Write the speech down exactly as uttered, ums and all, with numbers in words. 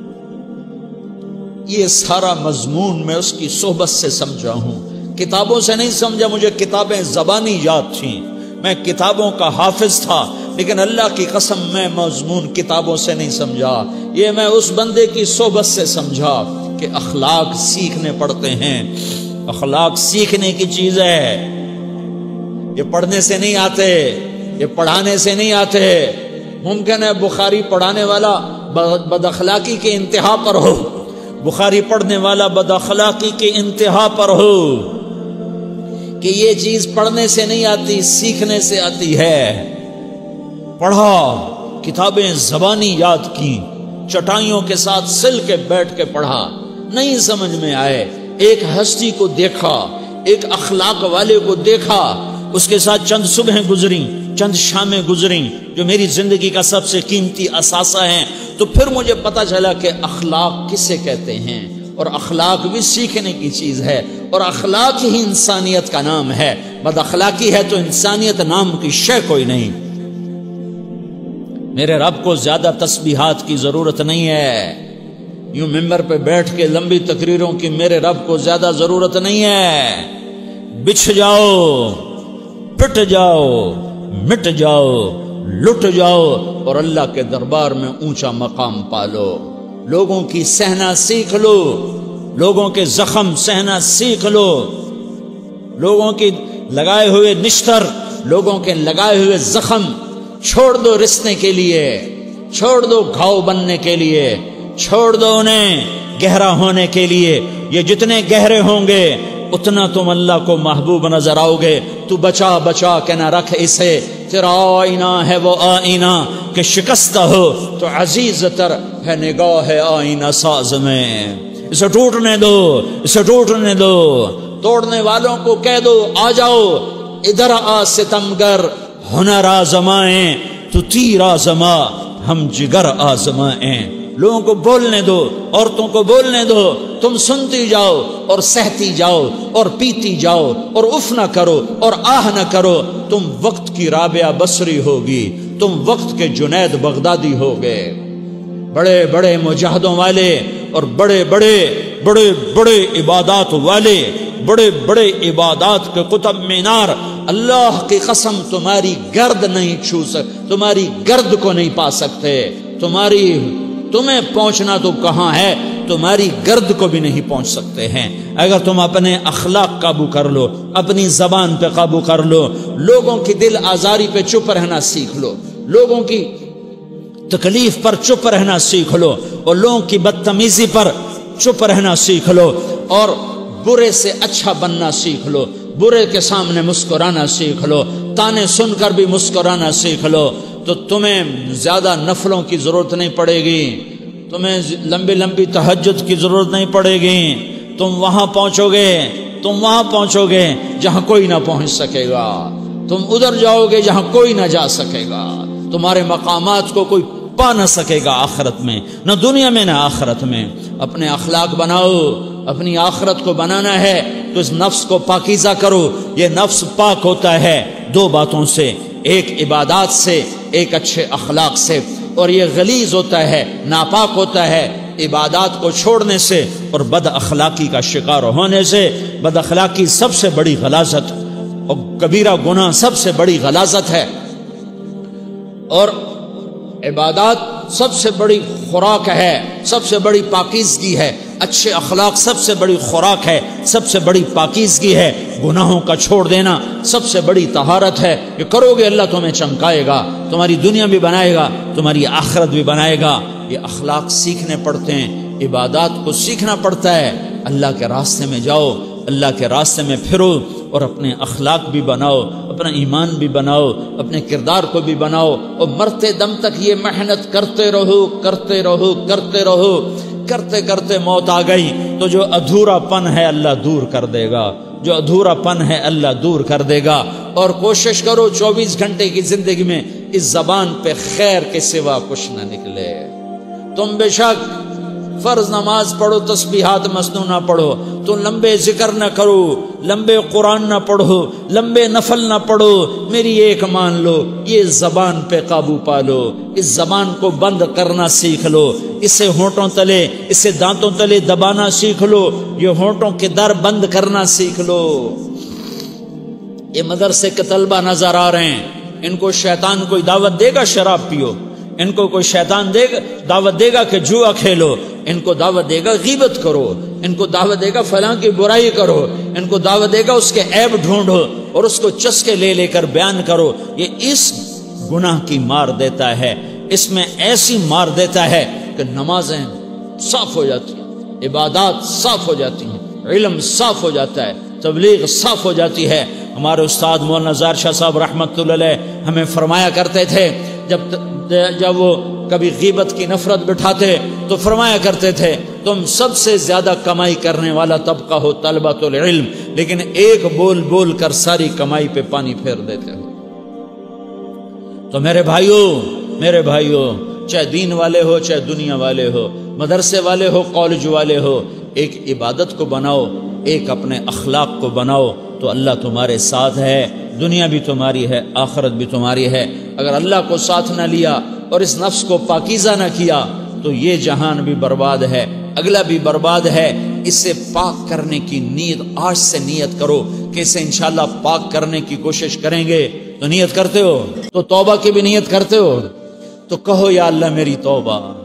یہ سارا مضمون میں اس کی صحبت سے سمجھا ہوں، کتابوں سے نہیں سمجھا۔ مجھے کتابیں زبانی یاد تھیں، میں کتابوں کا حافظ تھا، لیکن اللہ کی قسم میں مضمون کتابوں سے نہیں سمجھا، یہ میں اس بندے کی صحبت سے سمجھا کہ اخلاق سیکھنے پڑتے ہیں۔ اخلاق سیکھنے کی چیز ہے، یہ پڑھنے سے نہیں آتے، یہ پڑھانے سے نہیں آتے۔ ممکن ہے بخاری پڑھانے والا بد اخلاقی کے انتہا پر ہو، بخاری پڑھنے والا بد اخلاقی کے انتہا پر ہو، کہ یہ چیز پڑھنے سے نہیں آتی، سیکھنے سے آتی ہے۔ پڑھا، کتابیں زبانی یاد کی، چٹائیوں کے ساتھ سل کے بیٹھ کے پڑھا، نہیں سمجھ میں آئے، ایک ہستی کو دیکھا، ایک اخلاق والے کو دیکھا، اس کے ساتھ چند صبحیں گزریں، چند شامیں گزریں جو میری زندگی کا سب سے قیمتی اثاثہ ہیں، تو پھر مجھے پتا چلا کہ اخلاق کسے کہتے ہیں، اور اخلاق بھی سیکھنے کی چیز ہے، اور اخلاق ہی انسانیت کا نام ہے۔ بد اخلاقی ہے تو انسانیت نام کی شے کوئی نہیں۔ میرے رب کو زیادہ تسبیحات کی ضرورت نہیں ہے، یوں ممبر پہ بیٹھ کے لمبی تقریروں کی میرے رب کو زیادہ ضرورت نہیں ہے۔ بچھ جاؤ، پٹ جاؤ، مٹ جاؤ، لٹ جاؤ، اور اللہ کے دربار میں اونچا مقام پالو۔ لوگوں کی سہنا سیکھ لو، لوگوں کے زخم سہنا سیکھ لو، لوگوں کی لگائے ہوئے نشتر، لوگوں کے لگائے ہوئے زخم چھوڑ دو رسنے کے لیے، چھوڑ دو گھاؤ بننے کے لیے، چھوڑ دو انہیں گہرا ہونے کے لیے۔ یہ جتنے گہرے ہوں گے اتنا تم اللہ کو محبوب نظر آؤ گے۔ تو بچا بچا کے نہ رکھ اسے، تیرا آئینہ ہے وہ آئینہ کہ شکستہ ہو تو عزیز تر ہے نگاہ آئینہ ساز میں۔ اسے ٹوٹنے دو، اسے ٹوٹنے دو۔ توڑنے والوں کو کہہ دو آ جاؤ ادھر آ ستمگر، ہنر آزمائیں تو تیر آزما، ہم جگر آزمائیں۔ لوگوں کو بولنے دو، عورتوں کو بولنے دو، تم سنتی جاؤ اور سہتی جاؤ اور پیتی جاؤ اور اف نہ کرو اور آہ نہ کرو۔ تم وقت کی رابعہ بصری ہوگی، تم وقت کے جنید بغدادی ہوگے۔ بڑے بڑے مجاہدوں والے اور بڑے بڑے بڑے بڑے عبادات والے، بڑے بڑے عبادات کے قطب مینار، اللہ کی قسم تمہاری گرد نہیں چھو سک، تمہاری گرد کو نہیں پا سکتے۔ تمہاری تمہیں پہنچنا تو کہاں ہے، تمہاری گرد کو بھی نہیں پہنچ سکتے ہیں۔ اگر تم اپنے اخلاق قابو کر لو، اپنی زبان پہ قابو کر لو، لوگوں کی دل آزاری پہ چپ رہنا سیکھ لو، لوگوں کی تکلیف پر چپ رہنا سیکھ لو، اور لوگوں کی بدتمیزی پر چپ رہنا سیکھ لو، اور برے سے اچھا بننا سیکھ لو، برے کے سامنے مسکرانا سیکھ لو، تانے سن کر بھی مسکرانا سیکھ لو، تو تمہیں زیادہ نفلوں کی ضرورت نہیں پڑے گی، تمہیں لمبی لمبی تہجد کی ضرورت نہیں پڑے گی۔ تم وہاں پہنچو گے، تم وہاں پہنچو گے جہاں کوئی نہ پہنچ سکے گا، تم ادھر جاؤ گے جہاں کوئی نہ جا سکے گا، تمہارے مقامات کو کوئی پا نہ سکے گا آخرت میں، نہ دنیا میں نہ آخرت میں۔ اپنے اخلاق بناؤ، اپنی آخرت کو بنانا ہے تو اس نفس کو پاکیزہ کرو۔ یہ نفس پاک ہوتا ہے دو باتوں سے، ایک عبادات سے، ایک اچھے اخلاق سے، اور یہ غلیظ ہوتا ہے، ناپاک ہوتا ہے عبادات کو چھوڑنے سے اور بد اخلاقی کا شکار ہونے سے۔ بد اخلاقی سب سے بڑی غلاظت اور کبیرہ گناہ سب سے بڑی غلاظت ہے، اور عبادات سب سے بڑی خوراک ہے، سب سے بڑی پاکیزگی ہے۔ اچھے اخلاق سب سے بڑی خوراک ہے، سب سے بڑی پاکیزگی ہے۔ گناہوں کا چھوڑ دینا سب سے بڑی طہارت ہے۔ یہ کرو گے اللہ تمہیں چمکائے گا، تمہاری دنیا بھی بنائے گا، تمہاری آخرت بھی بنائے گا۔ یہ اخلاق سیکھنے پڑتے ہیں، عبادات کو سیکھنا پڑتا ہے۔ اللہ کے راستے میں جاؤ، اللہ کے راستے میں پھرو، اور اپنے اخلاق بھی بناؤ، اپنا ایمان بھی بناؤ، اپنے کردار کو بھی بناؤ، اور مرتے دم تک یہ محنت کرتے رہو کرتے رہو کرتے رہو۔ کرتے کرتے موت آ گئی تو جو ادھورا پن ہے اللہ دور کر دے گا، جو ادھورا پن ہے اللہ دور کر دے گا۔ اور کوشش کرو چوبیس گھنٹے کی زندگی میں اس زبان پہ خیر کے سوا کچھ نہ نکلے۔ تم بے شک فرض نماز پڑھو، تسبیحات مسنونہ پڑھو، تو لمبے ذکر نہ کرو، لمبے قرآن نہ پڑھو، لمبے نفل نہ پڑھو، میری ایک مان لو، یہ زبان پہ قابو پالو، اس زبان کو بند کرنا سیکھ لو، اسے ہونٹوں تلے، اسے دانتوں تلے دبانا سیکھ لو، یہ ہونٹوں کے در بند کرنا سیکھ لو۔ یہ مدرسے کے طلبہ نظر آ رہے ہیں، ان کو شیطان کوئی دعوت دے گا شراب پیو، ان کو کوئی شیطان دے گا دعوت دے گا کہ جوا کھیلو، ان کو دعوت دے گا غیبت کرو، ان کو دعوت دے گا فلاں کی برائی کرو، ان کو دعوت دے گا اس کے عیب ڈھونڈو اور اس کو چسکے لے لے کر بیان کرو۔ یہ اس گناہ کی مار دیتا ہے، اس میں ایسی مار دیتا ہے کہ نمازیں صاف ہو جاتی ہیں، عبادات صاف ہو جاتی ہیں، علم صاف ہو جاتا ہے، تبلیغ صاف ہو جاتی ہے۔ ہمارے استاد مولانا زار شاہ صاحب رحمت اللہ علیہ ہمیں فرمایا کرتے تھے، جب جب وہ کبھی غیبت کی نفرت بٹھاتے تو فرمایا کرتے تھے تم سب سے زیادہ کمائی کرنے والا طبقہ ہو طلبۃ العلم، لیکن ایک بول بول کر ساری کمائی پہ پانی پھیر دیتے ہو۔ تو میرے بھائیوں میرے بھائیوں چاہے دین والے ہو چاہے دنیا والے ہو، مدرسے والے ہو کالج والے ہو، ایک عبادت کو بناؤ، ایک اپنے اخلاق کو بناؤ تو اللہ تمہارے ساتھ ہے، دنیا بھی تمہاری ہے، آخرت بھی تمہاری ہے۔ اگر اللہ کو ساتھ نہ لیا اور اس نفس کو پاکیزہ نہ کیا تو یہ جہان بھی برباد ہے، اگلا بھی برباد ہے۔ اسے پاک کرنے کی نیت آج سے نیت کرو کہ اسے انشاءاللہ پاک کرنے کی کوشش کریں گے۔ تو نیت کرتے ہو تو توبہ کی بھی نیت کرتے ہو، تو کہو یا اللہ میری توبہ،